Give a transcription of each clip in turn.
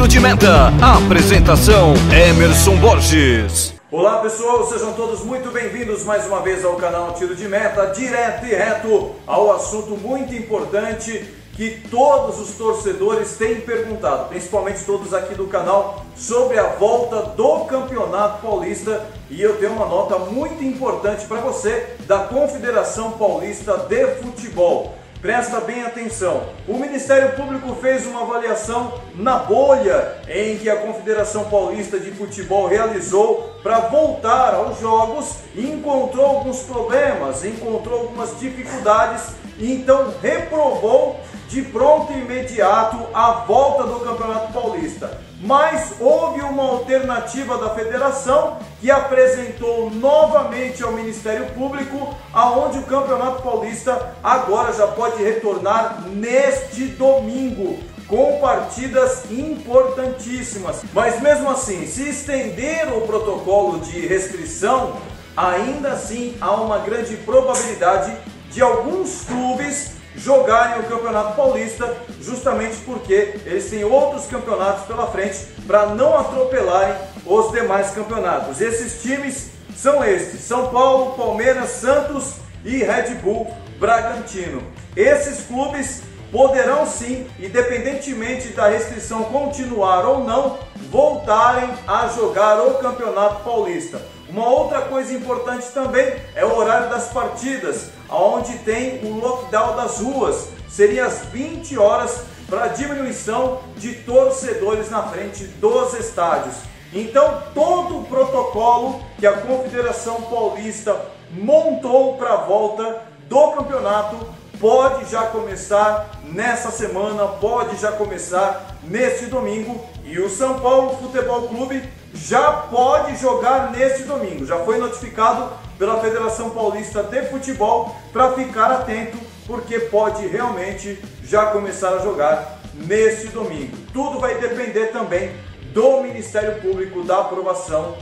Tiro de Meta. Apresentação: Emerson Borges. Olá pessoal, sejam todos muito bem-vindos mais uma vez ao canal Tiro de Meta, direto e reto ao assunto muito importante que todos os torcedores têm perguntado, principalmente todos aqui do canal, sobre a volta do Campeonato Paulista. E eu tenho uma nota muito importante para você da Confederação Paulista de Futebol. Presta bem atenção, o Ministério Público fez uma avaliação na bolha em que a Confederação Paulista de Futebol realizou para voltar aos jogos e encontrou alguns problemas, encontrou algumas dificuldades e então reprovou de pronto e imediato a volta do Campeonato Paulista. Mas houve uma alternativa da federação que apresentou novamente ao Ministério Público, aonde o Campeonato Paulista agora já pode retornar neste domingo, com partidas importantíssimas. Mas mesmo assim, se estender o protocolo de restrição, ainda assim há uma grande probabilidade de alguns clubes jogarem o Campeonato Paulista, justamente porque eles têm outros campeonatos pela frente para não atropelarem os demais campeonatos. Esses times são estes: São Paulo, Palmeiras, Santos e Red Bull Bragantino. Esses clubes poderão sim, independentemente da restrição continuar ou não, voltarem a jogar o Campeonato Paulista. Uma outra coisa importante também é o horário das partidas, onde tem o lockdown das ruas. Seria às 20 horas para diminuição de torcedores na frente dos estádios. Então, todo o protocolo que a Confederação Paulista montou para a volta do campeonato pode já começar nessa semana, pode já começar neste domingo. E o São Paulo Futebol Clube já pode jogar neste domingo. Já foi notificado pela Federação Paulista de Futebol para ficar atento, porque pode realmente já começar a jogar neste domingo. Tudo vai depender também do Ministério Público, da aprovação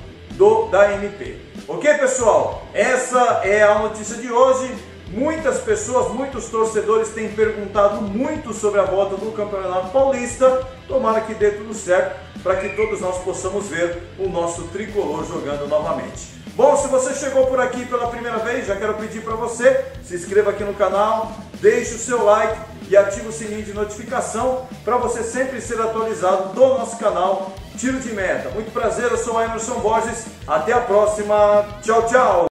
da MP. Ok, pessoal? Essa é a notícia de hoje. Muitas pessoas, muitos torcedores têm perguntado muito sobre a volta do Campeonato Paulista. Tomara que dê tudo certo para que todos nós possamos ver o nosso tricolor jogando novamente. Bom, se você chegou por aqui pela primeira vez, já quero pedir para você se inscreva aqui no canal, deixe o seu like e ative o sininho de notificação para você sempre ser atualizado do nosso canal Tiro de Meta. Muito prazer, eu sou o Emerson Borges. Até a próxima. Tchau, tchau.